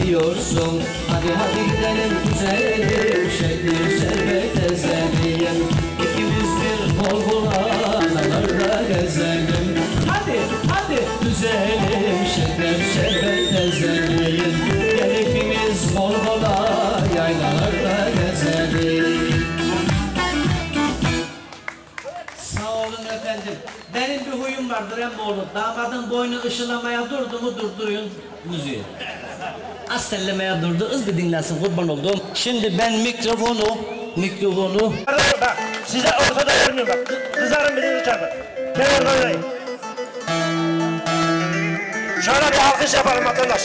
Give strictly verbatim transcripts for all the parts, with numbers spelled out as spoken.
biliyorsun. Hadi hadi gidelim güzelim, şehir şerbet ezelim. İkimiz bir bol bol analarda gezelim. Hadi hadi güzelim, şeker şerbet ezelim. Gel ikimiz bol bol yaylalarda gezelim. Sağ olun efendim. Benim bir huyum vardır emmoğlu. Damadın boynu ışılamaya durdu mu durduruyun müziği. Az tellemeye durdu, hızlı dinlensin, kurban oldum. Şimdi ben mikrofonu, mikrofonu... Bak, size ortada görmüyorum bak. Kızarım birini çarpın. Ben orada oynayayım. Şöyle bir alkış yapalım vatandaş.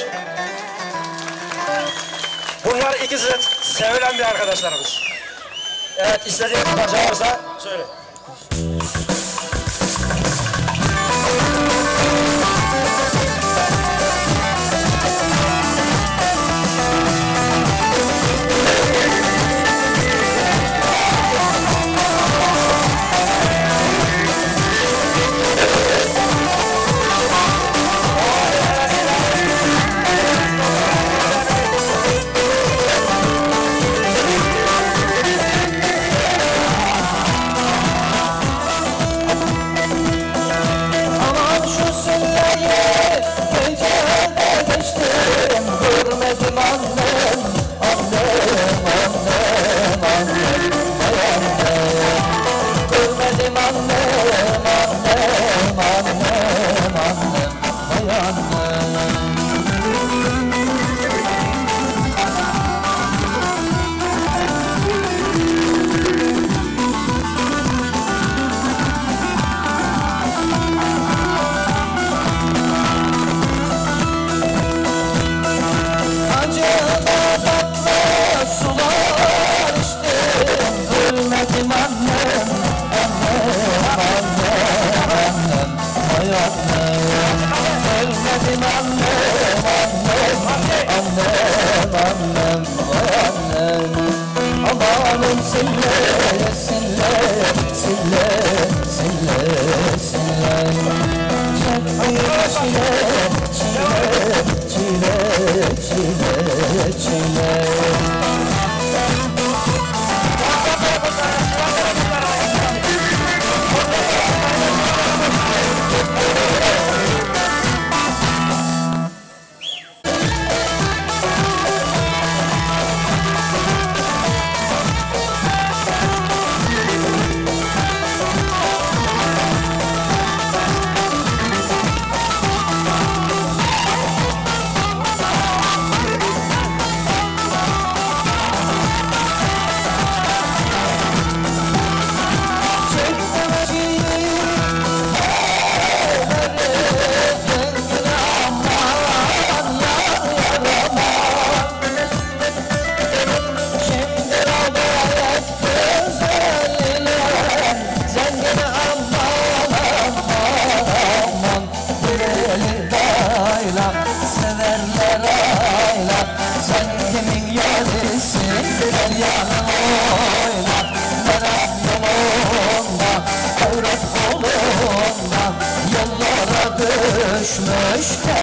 Bunlar ikisi de sevilen bir arkadaşlarımız. Evet, istediğiniz parça varsa söyle. Düşmüş